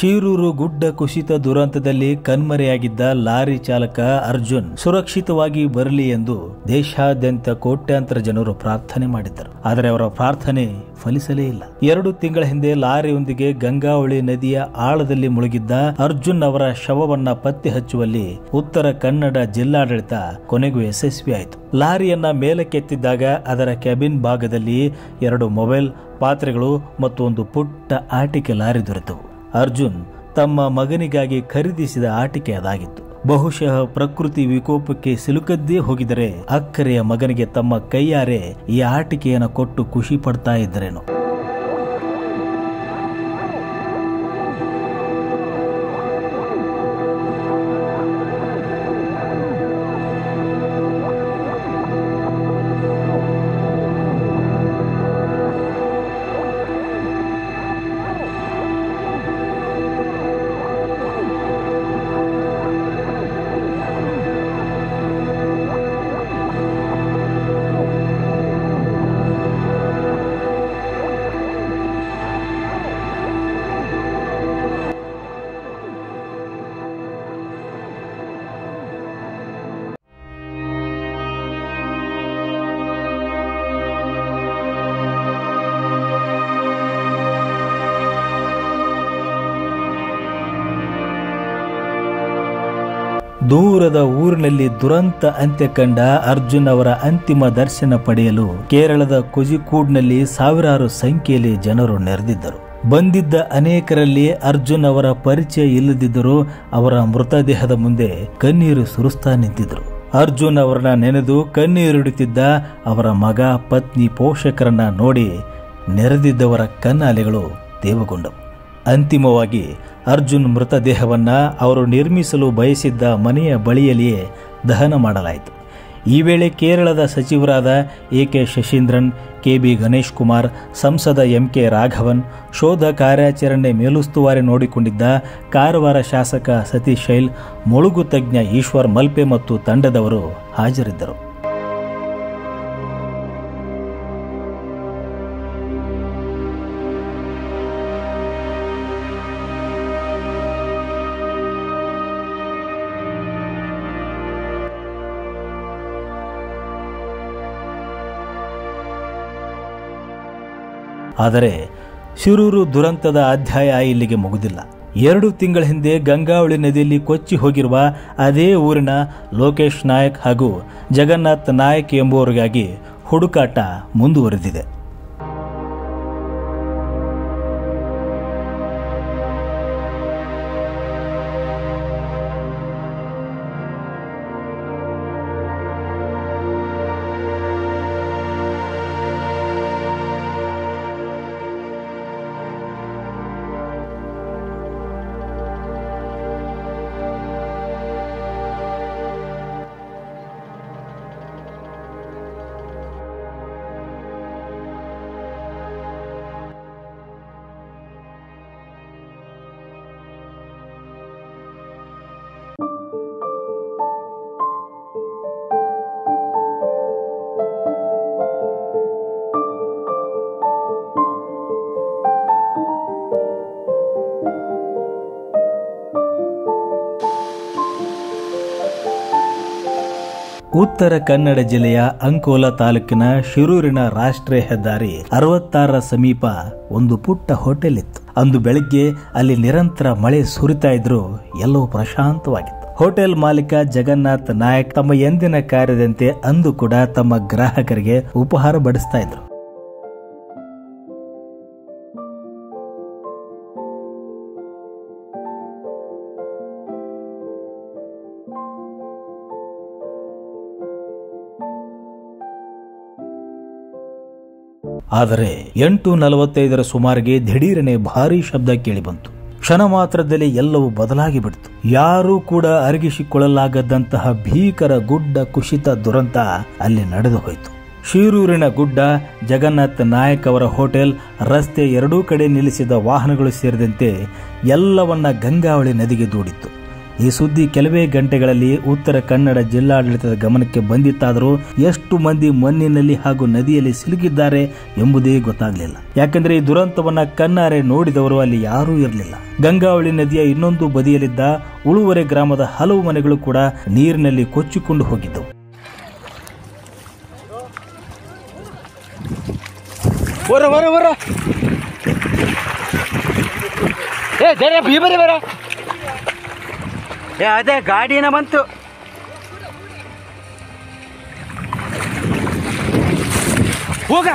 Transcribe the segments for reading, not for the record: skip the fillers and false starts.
ಶಿರೂರು ಗುಡ್ಡ ಕುಸಿತ ದುರಂತದಲ್ಲಿ ಕಣ್ಮರೆಯಾಗಿದ್ದ ಲಾರಿ ಚಾಲಕ ಅರ್ಜುನ್ ಸುರಕ್ಷಿತವಾಗಿ ಬರಲಿ ಎಂದು ದೇಶಾದ್ಯಂತ ಕೋಟ್ಯಾಂತರ ಜನರು ಪ್ರಾರ್ಥನೆ ಮಾಡಿದ್ದರು. ಆದರೆ ಅವರ ಪ್ರಾರ್ಥನೆ ಫಲಿಸಲೇ ಇಲ್ಲ. 2 ತಿಂಗಳ ಹಿಂದೆ ಲಾರಿಯೊಂದಿಗೆ ಗಂಗಾವಳಿ ನದಿಯ ಆಳದಲ್ಲಿ ಮುಳುಗಿದ್ದ ಅರ್ಜುನ್ ಅವರ ಶವವನ್ನ ಪತ್ತೆ ಹಚ್ಚುವಲ್ಲಿ ಉತ್ತರ ಕನ್ನಡ ಜಿಲ್ಲಾಡಳಿತ ಕೊನೆಗೂ ಯಶಸ್ವಿಯಾಯಿತು. ಲಾರಿಯನ್ನ ಮೇಲಕ್ಕೆತ್ತಿದ್ದಾಗ ಅದರ ಕ್ಯಾಬಿನ್ ಭಾಗದಲ್ಲಿ 2 ಮೊಬೈಲ್, ಪಾತ್ರೆಗಳು ಮತ್ತು ಒಂದು ಪುಟ್ಟ ಆಟಿಕೆ ಲಾರಿ ದೊರೆತವು. ಅರ್ಜುನ್ ತಮ್ಮ ಮಗನಿಗಾಗಿ ಖರೀದಿಸಿದ ಆಟಿಕೆ ಅದಾಗಿತ್ತು. ಬಹುಶಃ ಪ್ರಕೃತಿ ವಿಕೋಪಕ್ಕೆ ಸಿಲುಕದ್ದೇ ಹೋಗಿದರೆ ಅಕ್ಕರೆಯ ಮಗನಿಗೆ ತಮ್ಮ ಕೈಯಾರೆ ಈ ಆಟಿಕೆಯನ್ನು ಕೊಟ್ಟು ಖುಷಿ ಪಡ್ತಾ ಇದ್ದರೇನೋ. ದೂರದ ಊರಿನಲ್ಲಿ ದುರಂತ ಅಂತ್ಯ ಕಂಡ ಅರ್ಜುನ್ ಅವರ ಅಂತಿಮ ದರ್ಶನ ಪಡೆಯಲು ಕೇರಳದ ಕೋಜಿಕೋಡ್ನಲ್ಲಿ ಸಾವಿರಾರು ಸಂಖ್ಯೆಯಲ್ಲಿ ಜನರು ನೆರೆದಿದ್ದರು. ಬಂದಿದ್ದ ಅನೇಕರಲ್ಲಿ ಅರ್ಜುನ್ ಅವರ ಪರಿಚಯ ಇಲ್ಲದಿದ್ದರೂ ಅವರ ಮೃತದೇಹದ ಮುಂದೆ ಕಣ್ಣೀರು ಸುರಿಸ್ತಾ ನಿಂತಿದ್ರು. ಅರ್ಜುನ್ ಅವರನ್ನ ನೆನೆದು ಕಣ್ಣೀರಿಡುತ್ತಿದ್ದ ಅವರ ಮಗ, ಪತ್ನಿ, ಪೋಷಕರನ್ನ ನೋಡಿ ನೆರೆದಿದ್ದವರ ಕಣ್ಣಾಲೆಗಳು ತೇವಗೊಂಡವು. ಅಂತಿಮವಾಗಿ ಅರ್ಜುನ್ ಮೃತದೇಹವನ್ನ ಅವರು ನಿರ್ಮಿಸಲು ಬಯಸಿದ್ದ ಮನೆಯ ಬಳಿಯಲ್ಲಿಯೇ ದಹನ ಮಾಡಲಾಯಿತು. ಈ ವೇಳೆ ಕೇರಳದ ಸಚಿವರಾದ ಎ.ಕೆ. ಶಶೀಂದ್ರನ್, ಕೆ.ಬಿ. ಗಣೇಶ್ ಕುಮಾರ್, ಸಂಸದ ಎಂ.ಕೆ. ರಾಘವನ್, ಶೋಧ ಕಾರ್ಯಾಚರಣೆ ಮೇಲುಸ್ತುವಾರಿ ನೋಡಿಕೊಂಡಿದ್ದ ಕಾರವಾರ ಶಾಸಕ ಸತೀಶ್ ಶೈಲ್, ಮುಳುಗು ತಜ್ಞ ಈಶ್ವರ್ ಮಲ್ಪೆ ಮತ್ತು ತಂಡದವರು ಹಾಜರಿದ್ದರು. ಆದರೆ ಶಿರೂರು ದುರಂತದ ಅಧ್ಯಾಯ ಇಲ್ಲಿಗೆ ಮುಗಿದಿಲ್ಲ. 2 ತಿಂಗಳ ಹಿಂದೆ ಗಂಗಾವಳಿ ನದಿಯಲ್ಲಿ ಕೊಚ್ಚಿ ಹೋಗಿರುವ ಅದೇ ಊರಿನ ಲೋಕೇಶ್ ನಾಯಕ್ ಹಾಗೂ ಜಗನ್ನಾಥ್ ನಾಯಕ್ ಎಂಬುವರಿಗಾಗಿ ಹುಡುಕಾಟ ಮುಂದುವರೆದಿದೆ. ಉತ್ತರ ಕನ್ನಡ ಜಿಲ್ಲೆಯ ಅಂಕೋಲಾ ತಾಲೂಕಿನ ಶಿರೂರಿನ ರಾಷ್ಟ್ರೀಯ ಹೆದ್ದಾರಿ 66 ಸಮೀಪ ಒಂದು ಪುಟ್ಟ ಹೋಟೆಲ್ ಇತ್ತು. ಅಂದು ಬೆಳಗ್ಗೆ ಅಲ್ಲಿ ನಿರಂತರ ಮಳೆ ಸುರಿತಾ ಇದ್ರು ಎಲ್ಲವೂ ಪ್ರಶಾಂತವಾಗಿತ್ತು. ಹೋಟೆಲ್ ಮಾಲೀಕ ಜಗನ್ನಾಥ್ ನಾಯಕ್ ತಮ್ಮ ಎಂದಿನ ಕಾರ್ಯದಂತೆ ಅಂದು ಕೂಡ ತಮ್ಮ ಗ್ರಾಹಕರಿಗೆ ಉಪಹಾರ ಬಡಿಸ್ತಾ ಇದ್ರು. ಆದರೆ 8:45 ಸುಮಾರಿಗೆ ದಿಢೀರನೆ ಭಾರೀ ಶಬ್ದ ಕೇಳಿಬಂತು. ಕ್ಷಣ ಮಾತ್ರದಲ್ಲಿ ಎಲ್ಲವೂ ಬದಲಾಗಿ ಬಿಡ್ತು. ಯಾರೂ ಕೂಡ ಅರಗಿಸಿಕೊಳ್ಳಲಾಗದಂತಹ ಭೀಕರ ಗುಡ್ಡ ಕುಸಿತ ದುರಂತ ಅಲ್ಲಿ ನಡೆದು ಹೋಯಿತು. ಶಿರೂರಿನ ಗುಡ್ಡ, ಜಗನ್ನಾಥ್ ನಾಯಕ್ ಅವರ ಹೋಟೆಲ್, ರಸ್ತೆ ಎರಡೂ ಕಡೆ ನಿಲ್ಲಿಸಿದ ವಾಹನಗಳು ಸೇರಿದಂತೆ ಎಲ್ಲವನ್ನ ಗಂಗಾವಳಿ ನದಿಗೆ ದೂಡಿತ್ತು. ಈ ಸುದ್ದಿ ಕೆಲವೇ ಗಂಟೆಗಳಲ್ಲಿ ಉತ್ತರ ಕನ್ನಡ ಜಿಲ್ಲಾಡಳಿತದ ಗಮನಕ್ಕೆ ಬಂದಿತ್ತಾದರೂ ಎಷ್ಟು ಮಂದಿ ಮಣ್ಣಿನಲ್ಲಿ ಹಾಗೂ ನದಿಯಲ್ಲಿ ಸಿಲುಕಿದ್ದಾರೆ ಎಂಬುದೇ ಗೊತ್ತಾಗಲಿಲ್ಲ. ಯಾಕಂದ್ರೆ ಈ ದುರಂತವನ್ನ ಕಣ್ಣಾರೆ ನೋಡಿದವರು ಅಲ್ಲಿ ಯಾರೂ ಇರಲಿಲ್ಲ. ಗಂಗಾವಳಿ ನದಿಯ ಇನ್ನೊಂದು ಬದಿಯಲ್ಲಿದ್ದ ಉಳುವರೆ ಗ್ರಾಮದ ಹಲವು ಮನೆಗಳು ಕೂಡ ನೀರಿನಲ್ಲಿ ಕೊಚ್ಚಿಕೊಂಡು ಹೋಗಿದ್ದವು. ಅದೇ ಗಾಡಿನ ಬಂತು. ಹೋಗ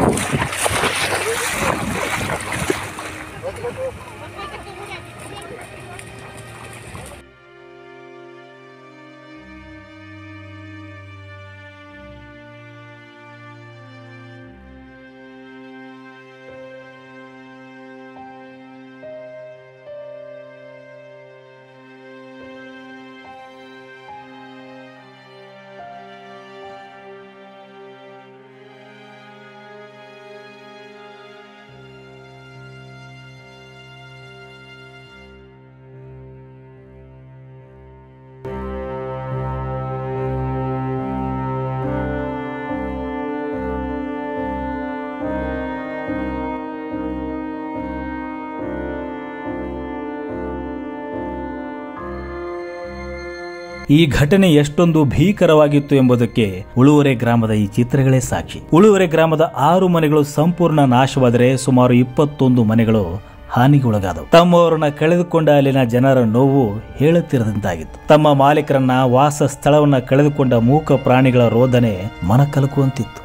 ಈ ಘಟನೆ ಎಷ್ಟೊಂದು ಭೀಕರವಾಗಿತ್ತು ಎಂಬುದಕ್ಕೆ ಉಳುವರೆ ಗ್ರಾಮದ ಈ ಚಿತ್ರಗಳೇ ಸಾಕ್ಷಿ. ಉಳುವರೆ ಗ್ರಾಮದ 6 ಮನೆಗಳು ಸಂಪೂರ್ಣ ನಾಶವಾದರೆ ಸುಮಾರು 21 ಮನೆಗಳು ಹಾನಿಗೊಳಗಾದವು. ತಮ್ಮವರನ್ನ ಕಳೆದುಕೊಂಡ ಅಲ್ಲಿನ ಜನರ ನೋವು ಹೇಳುತ್ತಿರದಂತಾಗಿತ್ತು. ತಮ್ಮ ಮಾಲೀಕರನ್ನ, ವಾಸ ಸ್ಥಳವನ್ನ ಕಳೆದುಕೊಂಡ ಮೂಕ ಪ್ರಾಣಿಗಳ ರೋದನೆ ಮನಕಲಕುವಂತಿತ್ತು.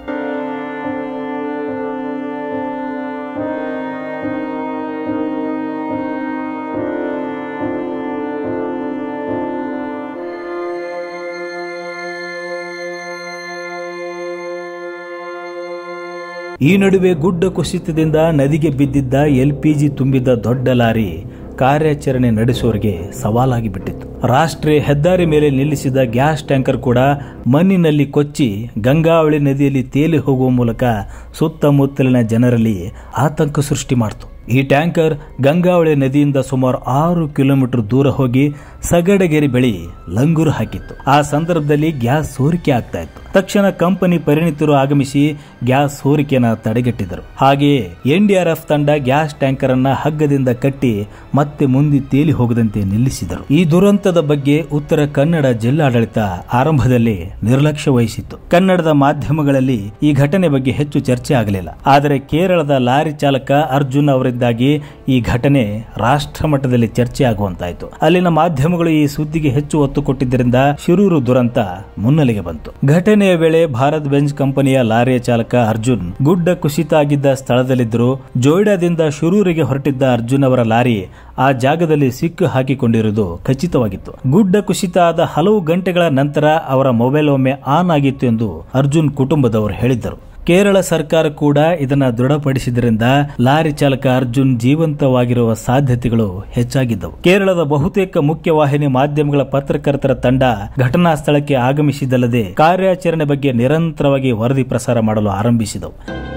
ಈ ನಡುವೆ ಗುಡ್ಡ ಕುಸಿತದಿಂದ ನದಿಗೆ ಬಿದ್ದಿದ್ದ LPG ತುಂಬಿದ್ದ ದೊಡ್ಡ ಲಾರಿ ಕಾರ್ಯಾಚರಣೆ ನಡೆಸುವವರಿಗೆ ಸವಾಲಾಗಿ ಬಿಟ್ಟಿತ್ತು. ರಾಷ್ಟ್ರೀಯ ಹೆದ್ದಾರಿ ಮೇಲೆ ನಿಲ್ಲಿಸಿದ ಗ್ಯಾಸ್ ಟ್ಯಾಂಕರ್ ಕೂಡ ಮಣ್ಣಿನಲ್ಲಿ ಕೊಚ್ಚಿ ಗಂಗಾವಳಿ ನದಿಯಲ್ಲಿ ತೇಲಿ ಹೋಗುವ ಮೂಲಕ ಸುತ್ತಮುತ್ತಲಿನ ಜನರಲ್ಲಿ ಆತಂಕ ಸೃಷ್ಟಿ ಮಾಡಿತು. ಈ ಟ್ಯಾಂಕರ್ ಗಂಗಾವಳಿ ನದಿಯಿಂದ ಸುಮಾರು 6 ಕಿಲೋಮೀಟರ್ ದೂರ ಹೋಗಿ ಸಗಡಗೆರೆ ಬಳಿ ಲಂಗೂರು ಹಾಕಿತ್ತು. ಆ ಸಂದರ್ಭದಲ್ಲಿ ಗ್ಯಾಸ್ ಸೋರಿಕೆ ಆಗ್ತಾ ಇತ್ತು. ತಕ್ಷಣ ಕಂಪನಿ ಪರಿಣಿತರು ಆಗಮಿಸಿ ಗ್ಯಾಸ್ ಸೋರಿಕೆಯನ್ನು ತಡೆಗಟ್ಟಿದರು. ಹಾಗೆಯೇ NDRF ತಂಡ ಗ್ಯಾಸ್ ಟ್ಯಾಂಕರ್ ಅನ್ನ ಹಗ್ಗದಿಂದ ಕಟ್ಟಿ ಮತ್ತೆ ಮುಂದೆ ತೇಲಿ ಹೋಗದಂತೆ ನಿಲ್ಲಿಸಿದರು. ಈ ದುರಂತದ ಬಗ್ಗೆ ಉತ್ತರ ಕನ್ನಡ ಜಿಲ್ಲಾಡಳಿತ ಆರಂಭದಲ್ಲಿ ನಿರ್ಲಕ್ಷ್ಯ ವಹಿಸಿತ್ತು. ಕನ್ನಡದ ಮಾಧ್ಯಮಗಳಲ್ಲಿ ಈ ಘಟನೆ ಬಗ್ಗೆ ಹೆಚ್ಚು ಚರ್ಚೆ ಆಗಲಿಲ್ಲ. ಆದರೆ ಕೇರಳದ ಲಾರಿ ಚಾಲಕ ಅರ್ಜುನ್ ಅವರಿಂದಾಗಿ ಈ ಘಟನೆ ರಾಷ್ಟ್ರ ಮಟ್ಟದಲ್ಲಿ ಚರ್ಚೆ ಆಗುವಂತಾಯಿತು. ಅಲ್ಲಿನ ಮಾಧ್ಯಮಗಳು ಈ ಸುದ್ದಿಗೆ ಹೆಚ್ಚು ಒತ್ತು ಕೊಟ್ಟಿದ್ದರಿಂದ ಶಿರೂರು ದುರಂತ ಮುನ್ನೆಲೆಗೆ ಬಂತು. ಘಟನೆಯ ವೇಳೆ ಭಾರತ್ ಬೆಂಜ್ ಕಂಪನಿಯ ಲಾರಿಯ ಚಾಲಕ ಅರ್ಜುನ್ ಗುಡ್ಡ ಕುಸಿತ ಆಗಿದ್ದ ಸ್ಥಳದಲ್ಲಿದ್ದರು. ಜೋಯ್ಡಾದಿಂದ ಶಿರೂರಿಗೆ ಹೊರಟಿದ್ದ ಅರ್ಜುನ್ ಅವರ ಲಾರಿ ಆ ಜಾಗದಲ್ಲಿ ಸಿಕ್ಕು ಹಾಕಿಕೊಂಡಿರುವುದು ಖಚಿತವಾಗಿತ್ತು. ಗುಡ್ಡ ಕುಸಿತ ಆದ ಹಲವು ಗಂಟೆಗಳ ನಂತರ ಅವರ ಮೊಬೈಲ್ ಒಮ್ಮೆ ಆನ್ ಆಗಿತ್ತು ಎಂದು ಅರ್ಜುನ್ ಕುಟುಂಬದವರು ಹೇಳಿದ್ದರು. ಕೇರಳ ಸರ್ಕಾರ ಕೂಡ ಇದನ್ನ ದೃಢಪಡಿಸಿದ್ದರಿಂದ ಲಾರಿ ಚಾಲಕ ಅರ್ಜುನ್ ಜೀವಂತವಾಗಿರುವ ಸಾಧ್ಯತೆಗಳು ಹೆಚ್ಚಾಗಿದ್ದವು. ಕೇರಳದ ಬಹುತೇಕ ಮುಖ್ಯವಾಹಿನಿ ಮಾಧ್ಯಮಗಳ ಪತ್ರಕರ್ತರ ತಂಡ ಘಟನಾ ಸ್ಥಳಕ್ಕೆ ಆಗಮಿಸಿದಲ್ಲದೆ ಕಾರ್ಯಾಚರಣೆ ಬಗ್ಗೆ ನಿರಂತರವಾಗಿ ವರದಿ ಪ್ರಸಾರ ಮಾಡಲು ಆರಂಭಿಸಿದವು.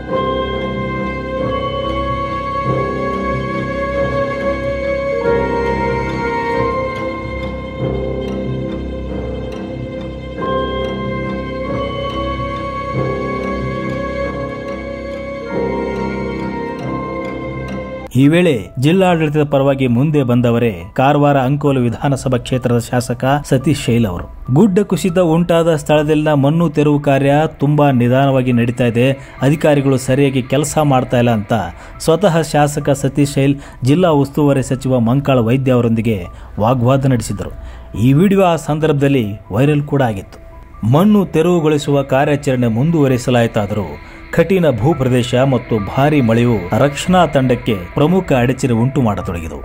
ಈ ವೇಳೆ ಜಿಲ್ಲಾಡಳಿತದ ಪರವಾಗಿ ಮುಂದೆ ಬಂದವರೇ ಕಾರವಾರ ಅಂಕೋಲ ವಿಧಾನಸಭಾ ಕ್ಷೇತ್ರದ ಶಾಸಕ ಸತೀಶ್ ಶೈಲ್ ಅವರು. ಗುಡ್ಡ ಕುಸಿತ ಉಂಟಾದ ಸ್ಥಳದಲ್ಲಿನ ಮಣ್ಣು ತೆರವು ಕಾರ್ಯ ತುಂಬಾ ನಿಧಾನವಾಗಿ ನಡೀತಾ ಇದೆ, ಅಧಿಕಾರಿಗಳು ಸರಿಯಾಗಿ ಕೆಲಸ ಮಾಡ್ತಾ ಇಲ್ಲ ಅಂತ ಸ್ವತಃ ಶಾಸಕ ಸತೀಶ್ ಶೈಲ್ ಜಿಲ್ಲಾ ಉಸ್ತುವಾರಿ ಸಚಿವ ಮಂಕಾಳ ವೈದ್ಯ ಅವರೊಂದಿಗೆ ವಾಗ್ವಾದ ನಡೆಸಿದರು. ಈ ವಿಡಿಯೋ ಆ ಸಂದರ್ಭದಲ್ಲಿ ವೈರಲ್ ಕೂಡ ಆಗಿತ್ತು. ಮಣ್ಣು ತೆರವುಗೊಳಿಸುವ ಕಾರ್ಯಾಚರಣೆ ಮುಂದುವರಿಸಲಾಯಿತಾದರೂ ಕಠಿಣ ಭೂಪ್ರದೇಶ ಮತ್ತು ಭಾರೀ ಮಳೆಯು ರಕ್ಷಣಾ ತಂಡಕ್ಕೆ ಪ್ರಮುಖ ಅಡಚಣೆ ಉಂಟು ಮಾಡತೊಡಗಿದವು.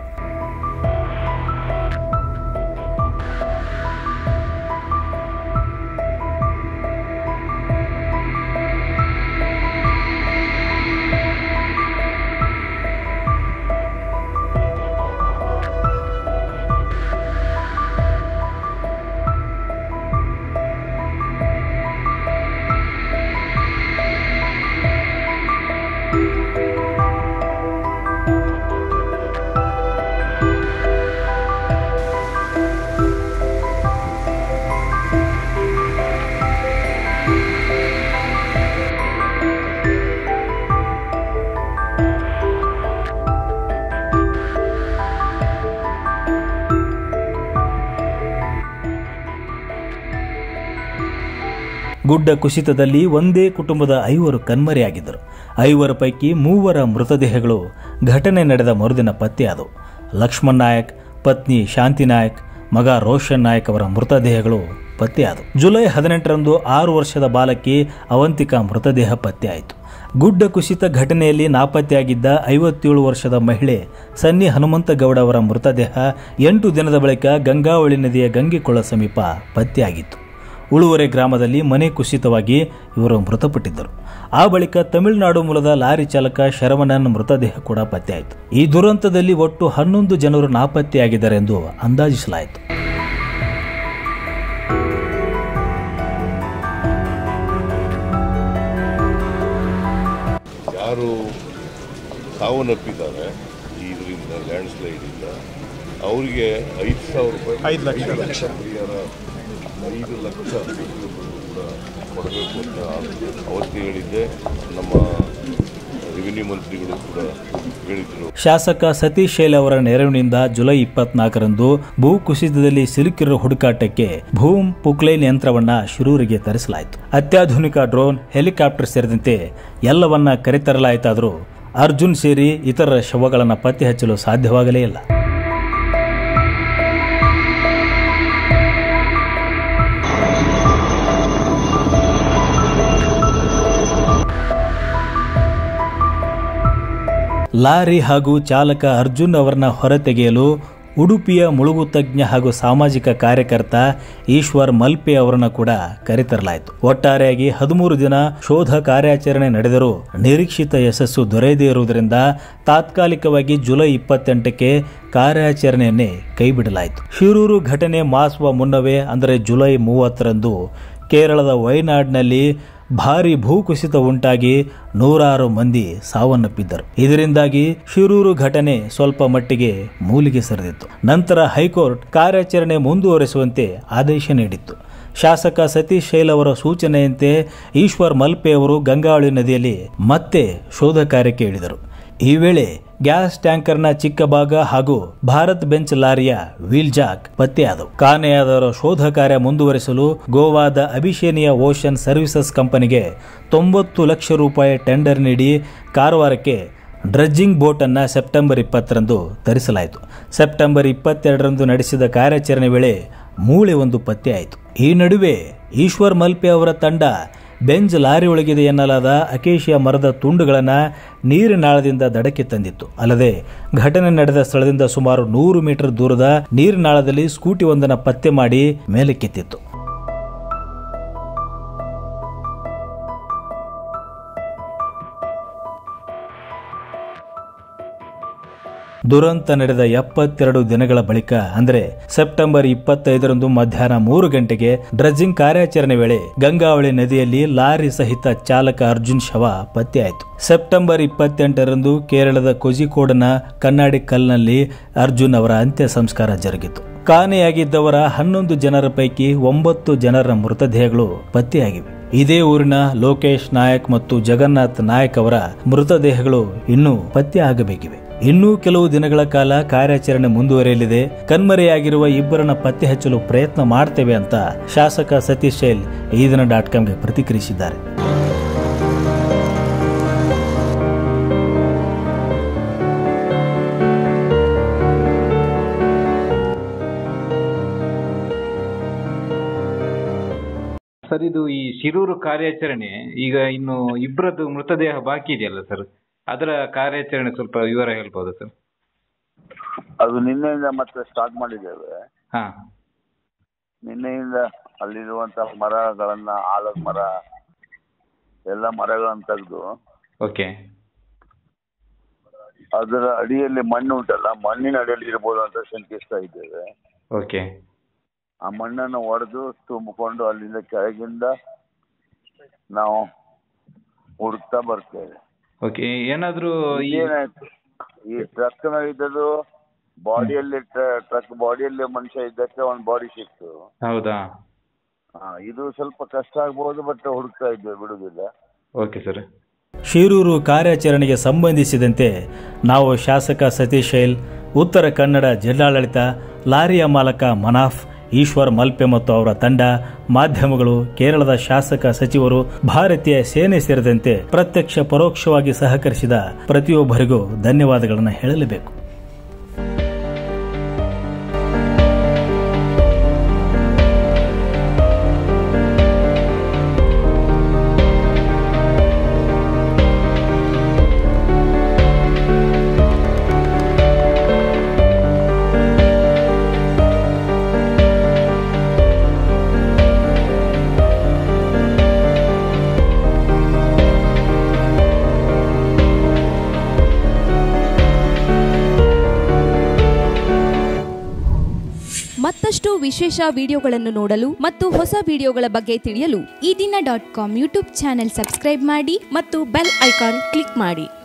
ಗುಡ್ಡ ಕುಸಿತದಲ್ಲಿ ಒಂದೇ ಕುಟುಂಬದ 5 ಕಣ್ಮರೆಯಾಗಿದ್ದರು. 5 ಪೈಕಿ 3 ಮೃತದೇಹಗಳು ಘಟನೆ ನಡೆದ ಮರುದಿನ ಪತ್ತೆಯಾದವು. ಲಕ್ಷ್ಮಣ್ ನಾಯಕ್, ಪತ್ನಿ ಶಾಂತಿ ನಾಯಕ್, ಮಗ ರೋಷನ್ ನಾಯಕ್ ಅವರ ಮೃತದೇಹಗಳು ಪತ್ತೆಯಾದವು. ಜುಲೈ 18ರಂದು 6 ವರ್ಷದ ಬಾಲಕಿ ಅವಂತಿಕಾ ಮೃತದೇಹ ಪತ್ತೆಯಾಯಿತು. ಗುಡ್ಡ ಕುಸಿತ ಘಟನೆಯಲ್ಲಿ ನಾಪತ್ತೆಯಾಗಿದ್ದ 57 ವರ್ಷದ ಮಹಿಳೆ ಸನ್ನಿ ಹನುಮಂತಗೌಡ ಅವರ ಮೃತದೇಹ 8 ದಿನದ ಬಳಿಕ ಗಂಗಾವಳಿ ನದಿಯ ಗಂಗೆಕೊಳ ಸಮೀಪ ಪತ್ತೆಯಾಗಿತ್ತು. ಉಳುವರೆ ಗ್ರಾಮದಲ್ಲಿ ಮನೆ ಕುಸಿತವಾಗಿ ಇವರು ಮೃತಪಟ್ಟಿದ್ದರು. ಆ ಬಳಿಕ ತಮಿಳುನಾಡು ಮೂಲದ ಲಾರಿ ಚಾಲಕ ಶರವಣನ್ ಮೃತದೇಹ ಕೂಡ ಪತ್ತೆಯಾಯಿತು. ಈ ದುರಂತದಲ್ಲಿ ಒಟ್ಟು 11 ಜನರು ನಾಪತ್ತೆಯಾಗಿದ್ದಾರೆ ಎಂದು ಅಂದಾಜಿಸಲಾಯಿತು. ಯಾರು ಸಾವನ್ನಪ್ಪಿದ್ದಾರೆ ಇದರಿಂದ ಲ್ಯಾಂಡ್ ಸ್ಲೈಡಿಂದ ಅವರಿಗೆ 5,000 ಲಕ್ಷ ಪರಿಹಾರ 5 ಲಕ್ಷ ಕೂಡ ಕೊಡಬೇಕು ಅಂತ ಅವತ್ತು ಹೇಳಿದ್ದೆ. ನಮ್ಮ ರೆವಿನ್ಯೂ ಮಂತ್ರಿಗಳು ಕೂಡ ಹೇಳಿದರು. ಶಾಸಕ ಸತೀಶ್ ಶೈಲ್ ಅವರ ನೆರವಿನಿಂದ ಜುಲೈ 24ರಂದು ಭೂ ಕುಸಿತದಲ್ಲಿ ಸಿಲುಕಿರುವ ಹುಡುಕಾಟಕ್ಕೆ ಭೂಮ್ ಪುಕ್ಲೈನ್ ಯಂತ್ರವನ್ನ ಶಿರೂರಿಗೆ ತರಿಸಲಾಯಿತು. ಅತ್ಯಾಧುನಿಕ ಡ್ರೋನ್, ಹೆಲಿಕಾಪ್ಟರ್ ಸೇರಿದಂತೆ ಎಲ್ಲವನ್ನ ಕರೆತರಲಾಯಿತಾದರೂ ಅರ್ಜುನ್ ಸೇರಿ ಇತರ ಶವಗಳನ್ನು ಪತ್ತೆ ಹಚ್ಚಲು ಸಾಧ್ಯವಾಗಲೇ ಇಲ್ಲ. ಲಾರಿ ಹಾಗೂ ಚಾಲಕ ಅರ್ಜುನ್ ಅವರನ್ನ ಹೊರತೆಗೆಯಲು ಉಡುಪಿಯ ಮುಳುಗು ತಜ್ಞ ಹಾಗೂ ಸಾಮಾಜಿಕ ಕಾರ್ಯಕರ್ತ ಈಶ್ವರ್ ಮಲ್ಪೆ ಅವರನ್ನು ಕೂಡ ಕರೆತರಲಾಯಿತು. ಒಟ್ಟಾರೆಯಾಗಿ 13 ದಿನ ಶೋಧ ಕಾರ್ಯಾಚರಣೆ ನಡೆದರೂ ನಿರೀಕ್ಷಿತ ಯಶಸ್ಸು ದೊರೆಯದೇ ಇರುವುದರಿಂದ ತಾತ್ಕಾಲಿಕವಾಗಿ ಜುಲೈ 28ಕ್ಕೆ ಕಾರ್ಯಾಚರಣೆಯನ್ನೇ ಕೈಬಿಡಲಾಯಿತು. ಶಿರೂರು ಘಟನೆ ಮಾಸುವ ಮುನ್ನವೇ ಅಂದರೆ ಜುಲೈ 30ರಂದು ಕೇರಳದ ವಯನಾಡ್ನಲ್ಲಿ ಭಾರೀ ಭೂಕುಸಿತ ಉಂಟಾಗಿ 100 ಮಂದಿ ಸಾವನ್ನಪ್ಪಿದ್ದರು. ಇದರಿಂದಾಗಿ ಶಿರೂರು ಘಟನೆ ಸ್ವಲ್ಪ ಮಟ್ಟಿಗೆ ಮೂಲಿಗೆ ಸರಿದಿತ್ತು. ನಂತರ ಹೈಕೋರ್ಟ್ ಕಾರ್ಯಾಚರಣೆ ಮುಂದುವರೆಸುವಂತೆ ಆದೇಶ ನೀಡಿತ್ತು. ಶಾಸಕ ಸತೀಶ್ ಶೈಲ್ ಅವರ ಸೂಚನೆಯಂತೆ ಈಶ್ವರ್ ಮಲ್ಪೆ ಅವರು ಗಂಗಾವಳಿ ನದಿಯಲ್ಲಿ ಮತ್ತೆ ಶೋಧ ಕಾರ್ಯಕ್ಕೆ ಇಳಿದರು. ಈ ವೇಳೆ ಗ್ಯಾಸ್ ಟ್ಯಾಂಕರ್ನ ಚಿಕ್ಕ ಭಾಗ ಹಾಗೂ ಭಾರತ್ ಬೆಂಚ್ ಲಾರಿಯ ವೀಲ್ ಜಾಕ್ ಪತ್ತೆಯಾದವು. ಕಾಣೆಯಾದವರ ಶೋಧ ಕಾರ್ಯ ಮುಂದುವರೆಸಲು ಗೋವಾದ ಅಭಿಷೇನಿಯಾ ಓಷನ್ ಸರ್ವಿಸಸ್ ಕಂಪನಿಗೆ 90 ಲಕ್ಷ ರೂಪಾಯಿ ಟೆಂಡರ್ ನೀಡಿ ಕಾರವಾರಕ್ಕೆ ಡ್ರಜ್ಜಿಂಗ್ ಬೋಟ್ ಅನ್ನು ಸೆಪ್ಟೆಂಬರ್ 20ರಂದು ತರಿಸಲಾಯಿತು. ಸೆಪ್ಟೆಂಬರ್ 22ರಂದು ನಡೆಸಿದ ಕಾರ್ಯಾಚರಣೆ ವೇಳೆ ಮೂಳೆ ಒಂದು ಪತ್ತೆಯಾಯಿತು. ಈ ನಡುವೆ ಈಶ್ವರ್ ಮಲ್ಪೆ ಅವರ ತಂಡ ಬೆಂಜ್ ಲಾರಿ ಒಳಗಿದೆ ಎನ್ನಲಾದ ಅಕೇಶಿಯಾ ಮರದ ತುಂಡುಗಳನ್ನು ನೀರಿನಾಳದಿಂದ ದಡಕ್ಕೆ ತಂದಿತ್ತು. ಅಲ್ಲದೆ ಘಟನೆ ನಡೆದ ಸ್ಥಳದಿಂದ ಸುಮಾರು 100 ಮೀಟರ್ ದೂರದ ನೀರಿನಾಳದಲ್ಲಿ ಸ್ಕೂಟಿ ಒಂದನ್ನು ಪತ್ತೆ ಮಾಡಿ ಮೇಲಕ್ಕೆತ್ತಿತ್ತು. ದುರಂತ ನಡೆದ 72 ದಿನಗಳ ಬಳಿಕ ಅಂದರೆ ಸೆಪ್ಟೆಂಬರ್ 25ರಂದು ಮಧ್ಯಾಹ್ನ 3 ಗಂಟೆಗೆ ಡ್ರಜ್ಜಿಂಗ್ ಕಾರ್ಯಾಚರಣೆ ವೇಳೆ ಗಂಗಾವಳಿ ನದಿಯಲ್ಲಿ ಲಾರಿ ಸಹಿತ ಚಾಲಕ ಅರ್ಜುನ್ ಶವ ಪತ್ತೆಯಾಯಿತು. ಸೆಪ್ಟೆಂಬರ್ 28ರಂದು ಕೇರಳದ ಕೋಜಿಕೋಡ್ನ ಕಣ್ಣಾಡಿ ಕಲ್ನಲ್ಲಿ ಅರ್ಜುನ್ ಅವರ ಅಂತ್ಯ ಸಂಸ್ಕಾರ ಜರುಗಿತು. ಕಾಣೆಯಾಗಿದ್ದವರ 11 ಜನರ ಪೈಕಿ 9 ಜನರ ಮೃತದೇಹಗಳು ಪತ್ತೆಯಾಗಿವೆ. ಇದೇ ಊರಿನ ಲೋಕೇಶ್ ನಾಯಕ್ ಮತ್ತು ಜಗನ್ನಾಥ್ ನಾಯಕ್ ಅವರ ಮೃತದೇಹಗಳು ಇನ್ನೂ ಪತ್ತೆ ಆಗಬೇಕಿವೆ. ಇನ್ನೂ ಕೆಲವು ದಿನಗಳ ಕಾಲ ಕಾರ್ಯಾಚರಣೆ ಮುಂದುವರಿಯಲಿದೆ. ಕಣ್ಮರೆಯಾಗಿರುವ ಇಬ್ಬರನ್ನ ಪತ್ತೆ ಹಚ್ಚಲು ಪ್ರಯತ್ನ ಮಾಡ್ತೇವೆ ಅಂತ ಶಾಸಕ ಸತೀಶ್ ಶೈಲ್ ಈ ದಿನ .comಗೆ ಪ್ರತಿಕ್ರಿಯಿಸಿದ್ದಾರೆ. ಸರ್, ಇದು ಈ ಶಿರೂರು ಕಾರ್ಯಾಚರಣೆ ಈಗ ಇನ್ನು ಇಬ್ಬರದ್ದು ಮೃತದೇಹ ಬಾಕಿ ಇದೆಯಲ್ಲ ಸರ್, ಅದರ ಕಾರ್ಯಾಚರಣೆ ಸ್ವಲ್ಪ ವಿವರ ಹೇಳ್ಬೋದು ಸರ್? ಅದು ನಿನ್ನೆಯಿಂದ ಮತ್ತೆ ಸ್ಟಾರ್ಟ್ ಮಾಡಿದ್ದೇವೆ. ಹಾ, ನಿನ್ನೆಯಿಂದ ಅಲ್ಲಿರುವಂತಹ ಮರಗಳನ್ನ, ಆಲದ ಮರ ಎಲ್ಲ ಮರಗಳನ್ನು ತೆಗೆದು ಓಕೆ, ಅದರ ಅಡಿಯಲ್ಲಿ ಮಣ್ಣು ಉಂಟಲ್ಲ, ಮಣ್ಣಿನ ಅಡಿಯಲ್ಲಿ ಇರ್ಬೋದು ಅಂತ ಶಂಕಿಸ್ತಾ ಇದ್ದೇವೆ. ಓಕೆ, ಆ ಮಣ್ಣನ್ನು ಒಡೆದು ತುಂಬಿಕೊಂಡು ಅಲ್ಲಿಂದ ಕೆಳಗಿಂದ ನಾವು ಹುಡುಕ್ತಾ ಬರ್ತೇವೆ. ಓಕೆ, ಏನಾದ್ರೂ ಏನಾಯ್ತು, ಈ ಟ್ರಕ್ ಇದ್ದದ್ದು ಬಾಡಿಯಲ್ಲಿ, ಟ್ರಕ್ ಬಾಡಿಯಲ್ಲಿ ಮನುಷ್ಯ ಇದ್ದಕ್ಕೆ ಒಂದು ಬಾಡಿ ಸಿಕ್ತು. ಹೌದಾ? ಇದು ಸ್ವಲ್ಪ ಕಷ್ಟ ಆಗ್ಬಹುದು, ಬಟ್ ಹುಡುಕ್ತಾ ಇದ್ದೇವೆ, ಬಿಡುದಿಲ್ಲ. Okay sir. ಶಿರೂರು ಕಾರ್ಯಾಚರಣೆಗೆ ಸಂಬಂಧಿಸಿದಂತೆ ನಾವು ಶಾಸಕ ಸತೀಶ್ ಶೈಲ್, ಉತ್ತರ ಕನ್ನಡ ಜಿಲ್ಲಾಡಳಿತ, ಲಾರಿಯ ಮಾಲಕ ಮನಾಫ್, ಈಶ್ವರ್ ಮಲ್ಪೆ ಮತ್ತು ಅವರ ತಂಡ, ಮಾಧ್ಯಮಗಳು, ಕೇರಳದ ಶಾಸಕ ಸಚಿವರು, ಭಾರತೀಯ ಸೇನೆ ಸೇರಿದಂತೆ ಪ್ರತ್ಯಕ್ಷ ಪರೋಕ್ಷವಾಗಿ ಸಹಕರಿಸಿದ ಪ್ರತಿಯೊಬ್ಬರಿಗೂ ಧನ್ಯವಾದಗಳನ್ನು ಹೇಳಲೇಬೇಕು. ಮತ್ತಷ್ಟು ವಿಶೇಷ ವಿಡಿಯೋಗಳನ್ನು ನೋಡಲು ಮತ್ತು ಹೊಸ ವಿಡಿಯೋಗಳ ಬಗ್ಗೆ ತಿಳಿಯಲು ಈ ದಿನ .com ಯೂಟ್ಯೂಬ್ ಚಾನೆಲ್ ಸಬ್ಸ್ಕ್ರೈಬ್ ಮಾಡಿ ಮತ್ತು ಬೆಲ್ ಐಕಾನ್ ಕ್ಲಿಕ್ ಮಾಡಿ.